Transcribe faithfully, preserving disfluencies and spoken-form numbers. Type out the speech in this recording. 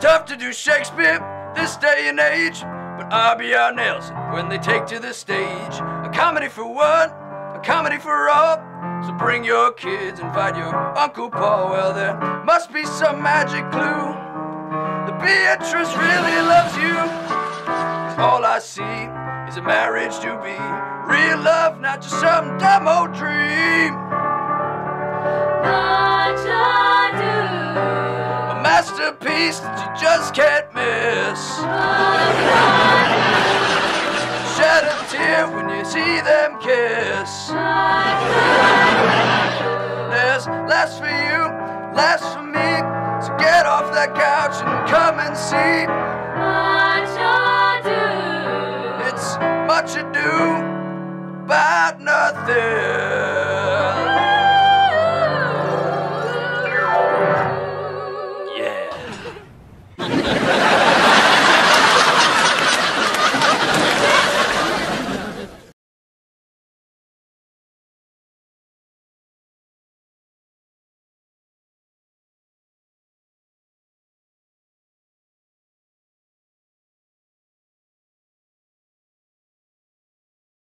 tough to do Shakespeare this day and age, but R B R nails it when they take to the stage. A comedy for one, a comedy for all. So bring your kids, invite your Uncle Paul. Well, there must be some magic clue that Beatrice really loves you. 'Cause all I see is a marriage to be real love, not just some dumb old dream. What to do? A masterpiece that you just can't miss. Shed a tear when you see them kiss. There's less for you, less for me. So get off that couch and come and see. What to do? It's much ado about nothing.